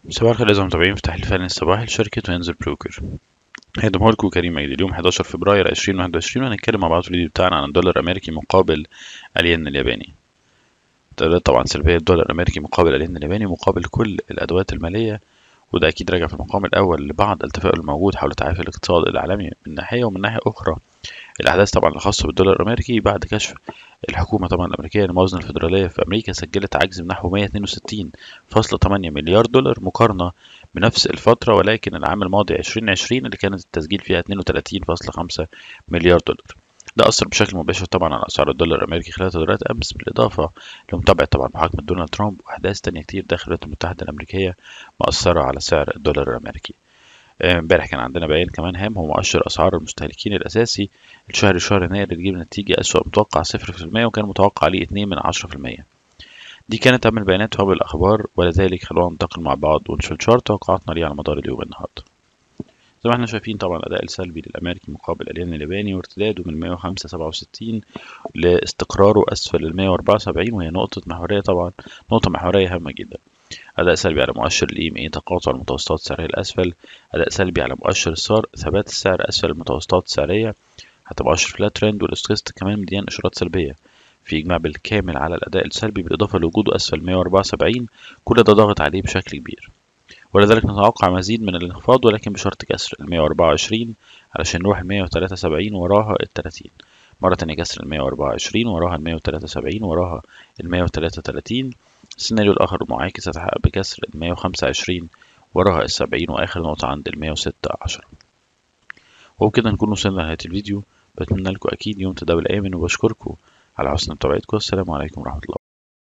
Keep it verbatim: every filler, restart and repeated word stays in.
صباح الخير أعزائي المتابعين في تحليل فني الصباحي لشركة وينزر بروكر. هيقدمه لكم كريم مجدي اليوم حداشر فبراير ألفين وواحد وعشرين، وهنتكلم مع بعض في الفيديو بتاعنا عن الدولار الأمريكي مقابل الين الياباني. تداولات طبعا سلبية الدولار الأمريكي مقابل الين الياباني مقابل كل الأدوات المالية، وده أكيد راجع في المقام الأول لبعض التفاؤل الموجود حول تعافي الاقتصاد العالمي من ناحية، ومن ناحية أخرى الأحداث طبعا الخاصة بالدولار الأمريكي بعد كشف الحكومة طبعا الأمريكية الموازنة الفيدرالية في أمريكا سجلت عجز من نحو مية واتنين وستين فاصلة تمانية مليار دولار مقارنة بنفس الفترة، ولكن العام الماضي ألفين وعشرين اللي كانت التسجيل فيها اتنين وتلاتين فاصلة خمسة مليار دولار. ده أثر بشكل مباشر طبعا على أسعار الدولار الأمريكي خلال تداولات أمس، بالإضافة لمتابعة طبعا محاكمة دونالد ترامب وأحداث تانية كتير داخل الولايات المتحدة الأمريكية مأثرة على سعر الدولار الأمريكي. امبارح كان عندنا بيان كمان هام هو مؤشر أسعار المستهلكين الأساسي الشهري شهر يناير اللي جيب نتيجة أسوأ متوقع صفر في المية، وكان متوقع عليه اتنين من عشرة في المية. دي كانت أهم البيانات وأهم الأخبار، ولذلك خلونا ننتقل مع بعض ونشوف شارت توقعاتنا ليه على مدار اليوم النهاردة. زي ما احنا شايفين طبعا الأداء السلبي للأمريكي مقابل الين الياباني وارتداده من مية وخمسة سبعة وستين لاستقراره أسفل ال مية وأربعة وسبعين، وهي نقطة محورية طبعا نقطة محورية هامة جدا. أداء سلبي على مؤشر ال إي إم إيه تقاطع المتوسطات السعرية الأسفل. أداء سلبي على مؤشر السار ثبات السعر أسفل المتوسطات السعرية حتى مؤشر فلات ترند، والستوكاستيك كمان مديان إشارات سلبية في إجماع بالكامل على الأداء السلبي، بالإضافة لوجوده أسفل مية وأربعة وسبعين. كل ده ضاغط عليه بشكل كبير، ولذلك نتوقع مزيد من الانخفاض ولكن بشرط كسر ال مية وأربعة وعشرين علشان نروح ال مية وتلاتة وسبعين وراها ال تلاتين. مرة تانية كسر ال مية وأربعة وعشرين وراها ال مية وتلاتة وسبعين وراها ال مية وتلاتة وتلاتين. السيناريو الآخر المعاكس يتحقق بكسر ال مية وخمسة وعشرين وراها ال سبعين، وآخر نقطة عند ال مية وستة عشرة. وبكده نكون وصلنا لنهاية الفيديو. بتمنى لكم أكيد يوم تداول آمن، وبشكركم على حسن متابعتكم. السلام عليكم ورحمة الله.